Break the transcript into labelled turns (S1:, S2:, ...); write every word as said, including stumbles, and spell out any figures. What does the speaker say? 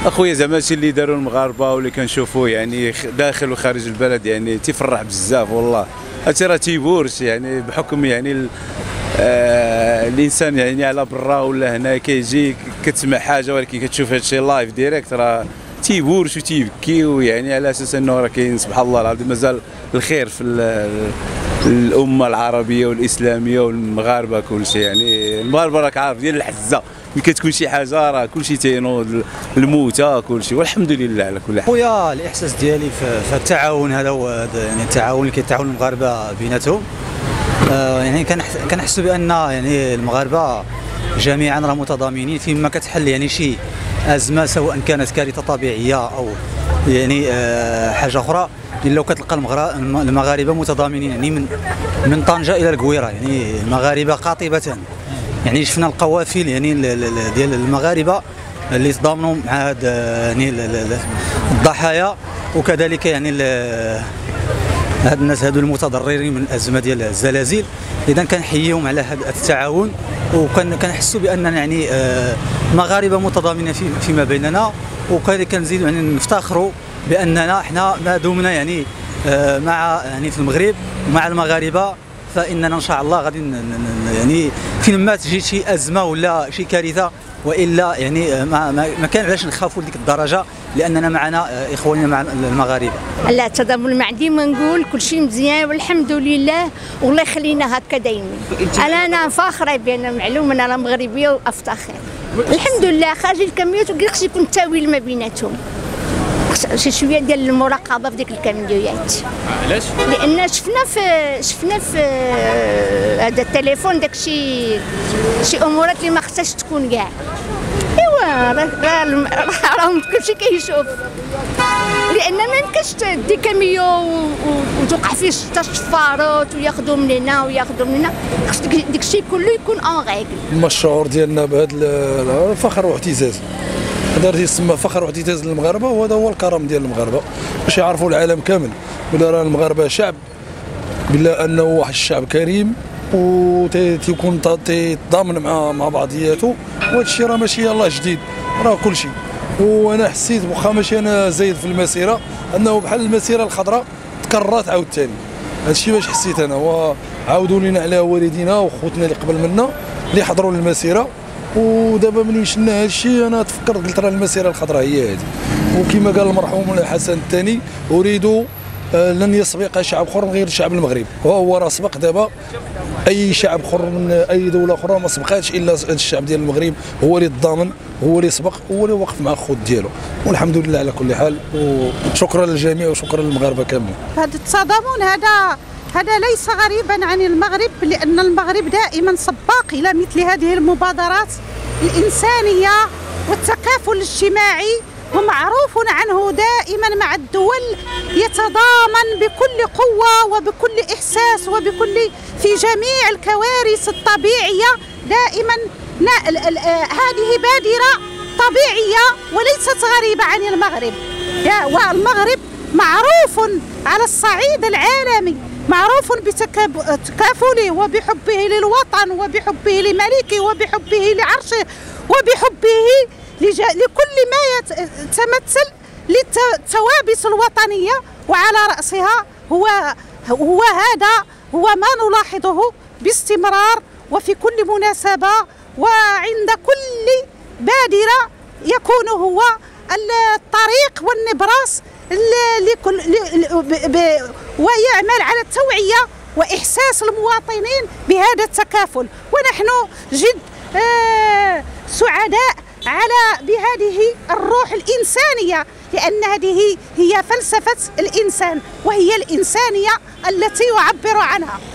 S1: اخويا زعما هادشي اللي داروا المغاربه واللي كنشوفوه يعني داخل وخارج البلد يعني تيفرح بزاف والله. هادشي راه تيبورش يعني بحكم يعني ال... آه الانسان يعني على برا ولا هنا كيجي كتسمع حاجه ولكن كتشوف هادشي لايف ديريكت راه تيبورش وتيبكي ويعني على اساس انه راه كاين سبحان الله العظيم مازال الخير في الامه العربيه والاسلاميه والمغاربه كلشي. يعني المغاربه راك عارف ديال الحزه ملي كتكون شي حاجه راه كلشي تينوض الموتى كلشي والحمد لله على كل حال.
S2: خويا الاحساس ديالي في التعاون هذا هو يعني التعاون اللي كيتعاون المغاربه بيناتهم. آه يعني كنحس بان يعني المغاربه جميعا راه متضامنين فيما كتحل يعني شي ازمه سواء كانت كارثه طبيعيه او يعني آه حاجه اخرى. لو كتلقى المغاربه متضامنين يعني من من طنجه الى القويره يعني المغاربه قاطبه. يعني شفنا القوافل يعني ديال المغاربه اللي تضامنوا مع هاد يعني الضحايا وكذلك يعني هاد الناس هادو المتضررين من الازمه ديال الزلازل. اذا كنحييهم على هذا التعاون وكنحسوا باننا يعني مغاربه متضامنين فيما بيننا وكذلك كنزيدوا يعني نفتخروا باننا احنا ما دمنا يعني مع يعني في المغرب ومع المغاربه فاننا ان شاء الله غادي يعني فين ما تجي شي ازمه ولا شي كارثه والا يعني ما ما كان علاش نخافوا لديك الدرجه لاننا معنا اخواننا مع المغاربه.
S3: لا التضامن مع ديما نقول كل شيء مزيان والحمد لله والله يخلينا هكا دائما. انا انا فاخره بان معلوم انا مغربيه وافتخر الحمد لله. خارج الكاميوات وكيخص يكون التاويل ما بيناتهم شي شويه ديال المراقبه في ديك الكاميوات.
S4: علاش؟
S3: لان شفنا في شفنا في هذا التليفون داك شي شي امورات اللي ما خصهاش تكون كاع. ايوا راه راهم كلشي كيشوف لان ما يمكنش دي كاميو وتوقع فيه حتى الشفارات وياخذوا من هنا وياخذوا من هنا. خص داك الشيء كله يكون اون ريغل.
S5: هما الشعور ديالنا بهذا الفخر واعتزاز هذا يسمى فخر واعتزاز للمغاربه وهذا هو الكرم ديال المغاربه باش يعرفوا العالم كامل بلا راه المغاربه شعب بلا انه واحد الشعب كريم وتيكون تضامن مع مع بعضياته. وهذا الشيء راه ماشي يلاه جديد راه كل شيء. وانا حسيت واخا ماشي انا زايد في المسيره انه بحال المسيره الخضراء تكررت عاوتاني. هذا الشيء باش حسيت انا وعاودوا لينا على والدينا وخوتنا اللي قبل منا اللي حضروا للمسيره. ودابا ملي شفنا هذا الشيء انا تفكرت قلت راه المسيره الخضراء هي هذه. وكما قال المرحوم الحسن الثاني اريد لن يسبق شعب اخر غير شعب المغرب وهو راه سبق دابا اي شعب اخر من اي دوله اخرى ما سبقاتش الا الشعب ديال المغرب هو اللي تضامن هو اللي سبق هو اللي وقف مع الخوت ديالو والحمد لله على كل حال. وشكرا للجميع وشكرا للمغاربه كاملين.
S6: هذا التضامن هذا هذا ليس غريبا عن المغرب لان المغرب دائما سباق الى مثل هذه المبادرات الانسانيه والتكافل الاجتماعي ومعروف عنه دائما مع الدول يتضامن بكل قوة وبكل إحساس وبكل في جميع الكوارث الطبيعية دائما. هذه بادرة طبيعية وليست غريبة عن المغرب. والمغرب معروف على الصعيد العالمي معروف بتكافله وبحبه للوطن وبحبه لملكه وبحبه لعرشه وبحبه لكل ما يتمثل للثوابت الوطنية وعلى رأسها هو هو هذا هو ما نلاحظه باستمرار وفي كل مناسبة وعند كل بادرة يكون هو الطريق والنبراس لكل ويعمل على التوعية وإحساس المواطنين بهذا التكافل. ونحن جد آه سعداء على بهذه الروح الإنسانية لأن هذه هي فلسفة الإنسان وهي الإنسانية التي يعبر عنها.